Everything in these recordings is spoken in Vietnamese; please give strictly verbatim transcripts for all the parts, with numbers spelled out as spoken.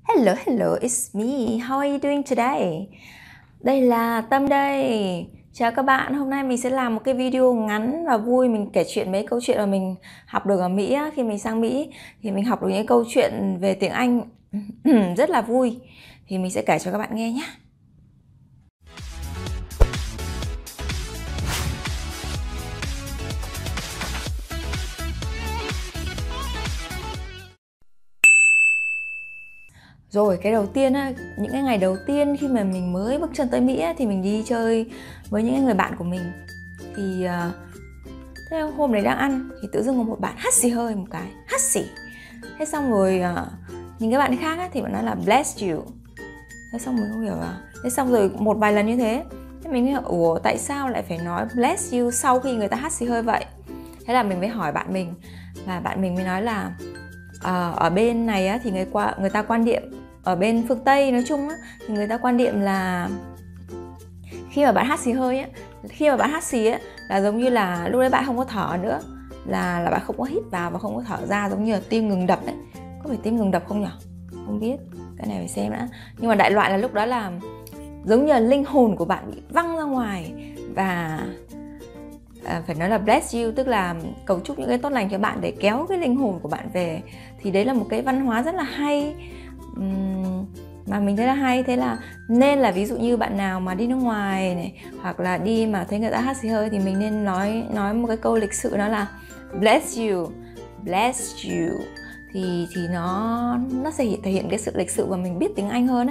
Hello, hello, it's me. How are you doing today? Đây là Tâm đây. Chào các bạn, hôm nay mình sẽ làm một cái video ngắn và vui. Mình kể chuyện mấy câu chuyện mà mình học được ở Mỹ á. Khi mình sang Mỹ thì mình học được những câu chuyện về tiếng Anh rất là vui. Thì mình sẽ kể cho các bạn nghe nhé. Rồi cái đầu tiên á, những cái ngày đầu tiên khi mà mình mới bước chân tới Mỹ á, thì mình đi chơi với những người bạn của mình. Thì uh, thế hôm đấy đang ăn thì tự dưng có một bạn hắt xì hơi một cái, hắt xì. Thế xong rồi uh, những cái bạn khác á, thì bạn nói là bless you. Thế xong mình không hiểu à. Thế xong rồi một vài lần như thế, thế mình mới hỏi ủa tại sao lại phải nói bless you sau khi người ta hắt xì hơi vậy. Thế là mình mới hỏi bạn mình và bạn mình mới nói là uh, ở bên này á, thì người qua người ta quan niệm, ở bên phương Tây nói chung á, thì người ta quan niệm là khi mà bạn hắt xì hơi á, khi mà bạn hắt xì á là giống như là lúc đấy bạn không có thở nữa, là là bạn không có hít vào và không có thở ra, giống như là tim ngừng đập đấy. Có phải tim ngừng đập không nhỉ? Không biết, cái này phải xem đã. Nhưng mà đại loại là lúc đó là giống như là linh hồn của bạn bị văng ra ngoài và à, phải nói là bless you, tức là cầu chúc những cái tốt lành cho bạn để kéo cái linh hồn của bạn về. Thì đấy là một cái văn hóa rất là hay uhm, mà mình thấy là hay. Thế là nên là ví dụ như bạn nào mà đi nước ngoài này, hoặc là đi mà thấy người ta hắt xì hơi thì mình nên nói nói một cái câu lịch sự, đó là bless you, bless you. Thì thì nó nó sẽ thể hiện cái sự lịch sự và mình biết tiếng Anh hơn á.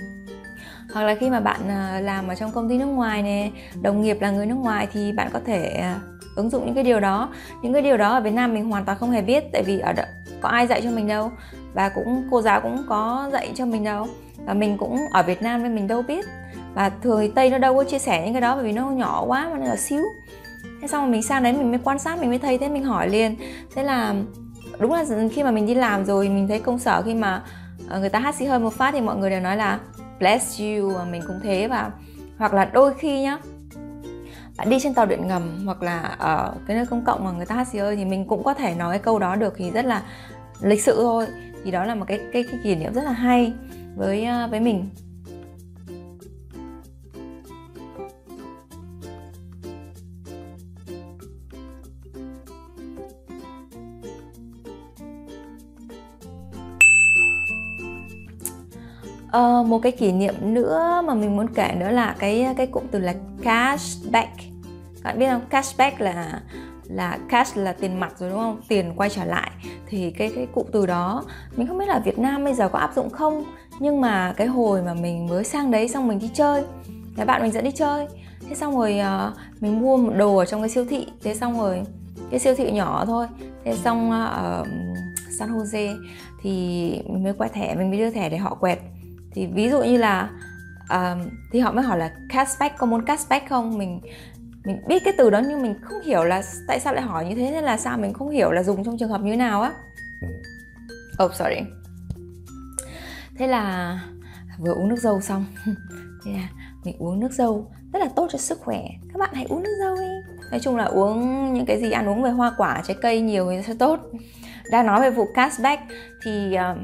Hoặc là khi mà bạn làm ở trong công ty nước ngoài này, đồng nghiệp là người nước ngoài thì bạn có thể ứng dụng những cái điều đó. Những cái điều đó ở Việt Nam mình hoàn toàn không hề biết, tại vì ở đó có ai dạy cho mình đâu, và cũng cô giáo cũng có dạy cho mình đâu, và mình cũng ở Việt Nam nên mình đâu biết. Và thường thì Tây nó đâu có chia sẻ những cái đó bởi vì nó nhỏ quá mà nó là xíu. Thế xong rồi mình sang đấy mình mới quan sát, mình mới thấy thế, mình hỏi liền. Thế là đúng là khi mà mình đi làm rồi mình thấy công sở khi mà người ta hắt xì hơi một phát thì mọi người đều nói là bless you, và mình cũng thế. Và hoặc là đôi khi nhá, bạn đi trên tàu điện ngầm hoặc là ở cái nơi công cộng mà người ta hắt xì hơi thì mình cũng có thể nói cái câu đó được, thì rất là lịch sự thôi. Thì đó là một cái cái, cái kỷ niệm rất là hay với với mình. Uh, một cái kỷ niệm nữa mà mình muốn kể nữa là cái cái cụm từ là cashback. Các bạn biết không? Cashback là là cash là tiền mặt rồi đúng không? Tiền quay trở lại. Thì cái cái cụm từ đó mình không biết là Việt Nam bây giờ có áp dụng không, nhưng mà cái hồi mà mình mới sang đấy xong mình đi chơi, là bạn mình dẫn đi chơi. Thế xong rồi uh, mình mua một đồ ở trong cái siêu thị. Thế xong rồi cái siêu thị nhỏ thôi. Thế xong ở uh, San Jose thì mình mới quẹt thẻ, mình mới đưa thẻ để họ quẹt. Thì ví dụ như là uh, thì họ mới hỏi là cashback, có muốn cashback không? Mình mình biết cái từ đó nhưng mình không hiểu là tại sao lại hỏi như thế, nên là sao mình không hiểu là dùng trong trường hợp như thế nào á. Oh sorry. Thế là vừa uống nước dâu xong thế là mình uống nước dâu rất là tốt cho sức khỏe. Các bạn hãy uống nước dâu đi. Nói chung là uống những cái gì ăn uống về hoa quả, trái cây nhiều thì sẽ tốt. Đang nói về vụ cashback thì uh,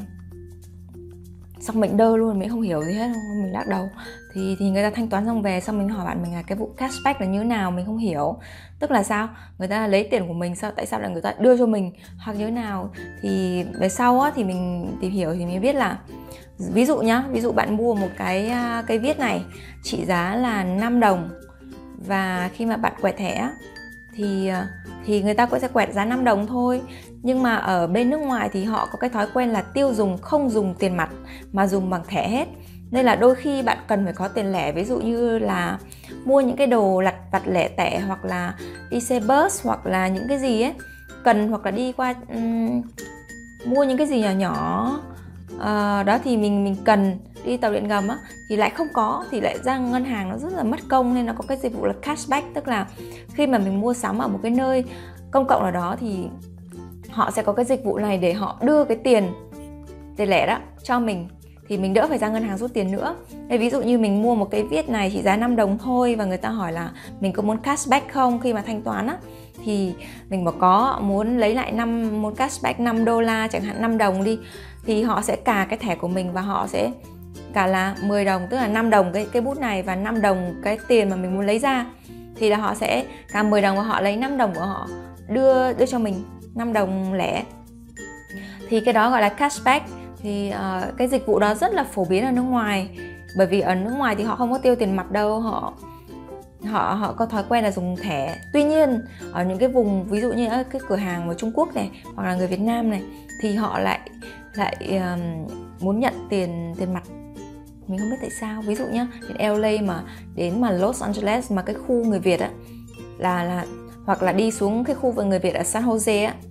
xong mình đơ luôn, mình không hiểu gì hết, mình lắc đầu. Thì thì người ta thanh toán xong về, xong mình hỏi bạn mình là cái vụ cashback là như thế nào, mình không hiểu. Tức là sao? Người ta lấy tiền của mình sao? Tại sao là người ta đưa cho mình hoặc như thế nào? Thì về sau á, thì mình tìm hiểu thì mình biết là ví dụ nhá, ví dụ bạn mua một cái cây viết này trị giá là năm đồng, và khi mà bạn quẹt thẻ thì thì người ta cũng sẽ quẹt giá năm đồng thôi. Nhưng mà ở bên nước ngoài thì họ có cái thói quen là tiêu dùng không dùng tiền mặt mà dùng bằng thẻ hết. Nên là đôi khi bạn cần phải có tiền lẻ, ví dụ như là mua những cái đồ lặt vặt lẻ tẻ, hoặc là đi xe bus, hoặc là những cái gì ấy cần, hoặc là đi qua um, mua những cái gì nhỏ nhỏ uh, đó thì mình mình cần đi tàu điện ngầm á, thì lại không có, thì lại ra ngân hàng nó rất là mất công. Nên nó có cái dịch vụ là cashback, tức là khi mà mình mua sắm ở một cái nơi công cộng nào đó thì họ sẽ có cái dịch vụ này để họ đưa cái tiền tiền lẻ đó cho mình, thì mình đỡ phải ra ngân hàng rút tiền nữa. Để ví dụ như mình mua một cái viết này chỉ giá năm đồng thôi, và người ta hỏi là mình có muốn cashback không khi mà thanh toán á, thì mình bảo có, muốn lấy lại năm muốn cashback năm đô la chẳng hạn, năm đồng đi. thì họ sẽ cà cái thẻ của mình và họ sẽ cả là mười đồng, tức là năm đồng cái cái bút này và năm đồng cái tiền mà mình muốn lấy ra. Thì là họ sẽ cà mười đồng và họ lấy năm đồng của họ đưa đưa cho mình năm đồng lẻ. Thì cái đó gọi là cashback. Thì uh, cái dịch vụ đó rất là phổ biến ở nước ngoài. Bởi vì ở nước ngoài thì họ không có tiêu tiền mặt đâu, họ họ họ có thói quen là dùng thẻ. Tuy nhiên ở những cái vùng ví dụ như cái cửa hàng ở Trung Quốc này hoặc là người Việt Nam này thì họ lại lại um, muốn nhận tiền tiền mặt. Mình không biết tại sao. Ví dụ nhá, đến L A mà đến mà Los Angeles mà cái khu người Việt á là là hoặc là đi xuống cái khu vực người Việt ở San Jose á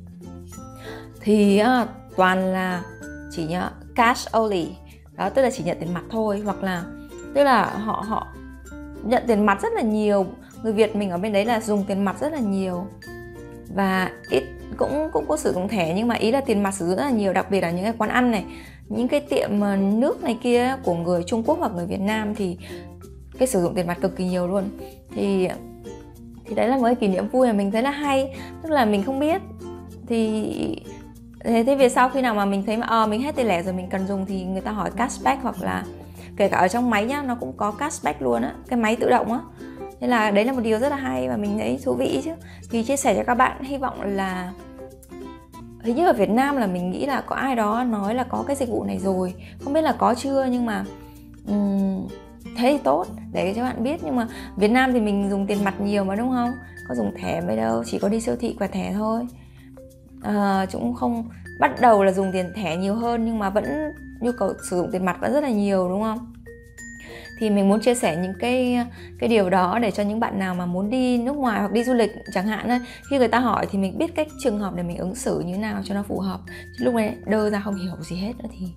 thì uh, toàn là chỉ nhớ cash only. Đó, tức là chỉ nhận tiền mặt thôi, hoặc là tức là họ họ nhận tiền mặt rất là nhiều. Người Việt mình ở bên đấy là dùng tiền mặt rất là nhiều và ít cũng cũng có sử dụng thẻ, nhưng mà ý là tiền mặt sử dụng rất là nhiều, đặc biệt là những cái quán ăn này, những cái tiệm nước này kia của người Trung Quốc hoặc người Việt Nam thì cái sử dụng tiền mặt cực kỳ nhiều luôn. Thì thì đấy là một cái kỷ niệm vui mà mình thấy là hay, tức là mình không biết. Thì thế thế về sau khi nào mà mình thấy mà à, mình hết tiền lẻ rồi mình cần dùng thì người ta hỏi cashback, hoặc là kể cả ở trong máy nhá, nó cũng có cashback luôn á, cái máy tự động á. Thế là đấy là một điều rất là hay và mình thấy thú vị chứ. Thì chia sẻ cho các bạn, hy vọng là hình như ở Việt Nam là mình nghĩ là có ai đó nói là có cái dịch vụ này rồi, không biết là có chưa, nhưng mà um, thế thì tốt để cho bạn biết. Nhưng mà Việt Nam thì mình dùng tiền mặt nhiều mà, đúng không? Có dùng thẻ mấy đâu, chỉ có đi siêu thị quẹt thẻ thôi. À, cũng không bắt đầu là dùng tiền thẻ nhiều hơn, nhưng mà vẫn nhu cầu sử dụng tiền mặt vẫn rất là nhiều, đúng không? Thì mình muốn chia sẻ những cái cái điều đó để cho những bạn nào mà muốn đi nước ngoài hoặc đi du lịch chẳng hạn, khi người ta hỏi thì mình biết cách trường hợp để mình ứng xử như thế nào cho nó phù hợp. Chứ lúc này đơ ra không hiểu gì hết nữa thì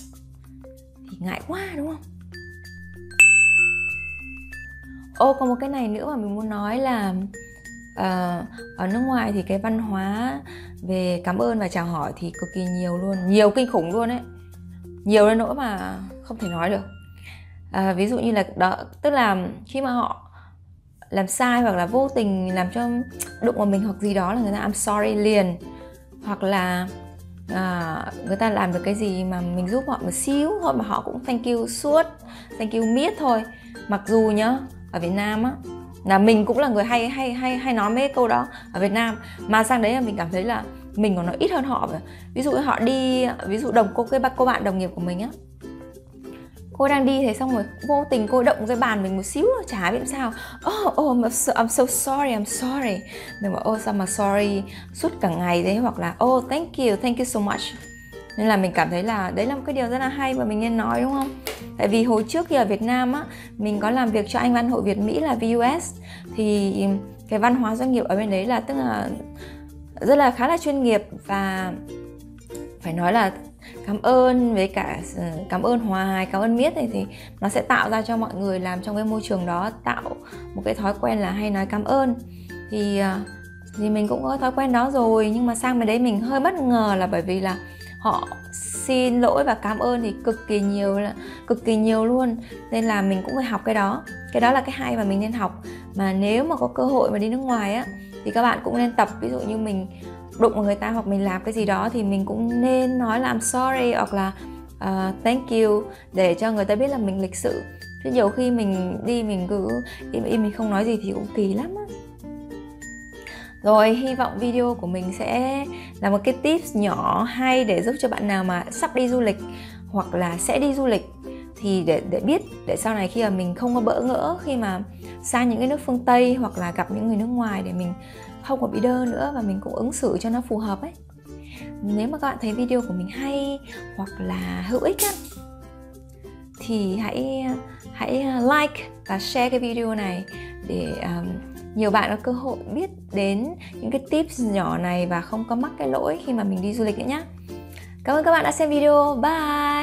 thì ngại quá, đúng không? Ô, còn một cái này nữa mà mình muốn nói là uh, ở nước ngoài thì cái văn hóa về cảm ơn và chào hỏi thì cực kỳ nhiều luôn, nhiều kinh khủng luôn ấy, nhiều đến nỗi mà không thể nói được. À, ví dụ như là đó, tức là khi mà họ làm sai hoặc là vô tình làm cho đụng vào mình hoặc gì đó là người ta I'm sorry liền, hoặc là à, người ta làm được cái gì mà mình giúp họ một xíu thôi mà họ cũng thank you suốt, thank you miết thôi. Mặc dù nhá, ở Việt Nam á là mình cũng là người hay hay hay hay nói mấy cái câu đó ở Việt Nam, mà sang đấy là mình cảm thấy là mình còn nói ít hơn họ. Ví dụ họ đi, ví dụ đồng cô cái cô bạn đồng nghiệp của mình á, cô đang đi thế xong rồi vô tình cô động cái bàn mình một xíu, chả biết sao. Oh, oh, I'm so, I'm so sorry, I'm sorry. Mình bảo oh sao mà sorry suốt cả ngày thế, hoặc là oh thank you, thank you so much. Nên là mình cảm thấy là đấy là một cái điều rất là hay và mình nên nói, đúng không? Tại vì hồi trước khi ở Việt Nam á, mình có làm việc cho Anh Văn Hội Việt Mỹ là vê u ét, thì cái văn hóa doanh nghiệp ở bên đấy là tức là rất là khá là chuyên nghiệp, và phải nói là cảm ơn với cả cảm ơn hoài, cảm ơn miết này thì nó sẽ tạo ra cho mọi người làm trong cái môi trường đó tạo một cái thói quen là hay nói cảm ơn. Thì thì mình cũng có thói quen đó rồi, nhưng mà sang bên đấy mình hơi bất ngờ là bởi vì là họ xin lỗi và cảm ơn thì cực kỳ nhiều, cực kỳ nhiều luôn. Nên là mình cũng phải học cái đó. Cái đó là cái hay mà mình nên học. Mà nếu mà có cơ hội mà đi nước ngoài á thì các bạn cũng nên tập. Ví dụ như mình đụng vào người ta hoặc mình làm cái gì đó thì mình cũng nên nói là I'm sorry hoặc là uh, thank you để cho người ta biết là mình lịch sự. Chứ nhiều khi mình đi mình cứ im im mình không nói gì thì cũng kỳ lắm á. Rồi, hy vọng video của mình sẽ là một cái tips nhỏ hay để giúp cho bạn nào mà sắp đi du lịch hoặc là sẽ đi du lịch, thì để, để biết, để sau này khi mà mình không có bỡ ngỡ khi mà sang những cái nước phương Tây hoặc là gặp những người nước ngoài, để mình không có bị đơ nữa và mình cũng ứng xử cho nó phù hợp ấy. Nếu mà các bạn thấy video của mình hay hoặc là hữu ích á, thì hãy hãy like và share cái video này để um, nhiều bạn có cơ hội biết đến những cái tips nhỏ này và không có mắc cái lỗi khi mà mình đi du lịch nữa nhé. Cảm ơn các bạn đã xem video. Bye!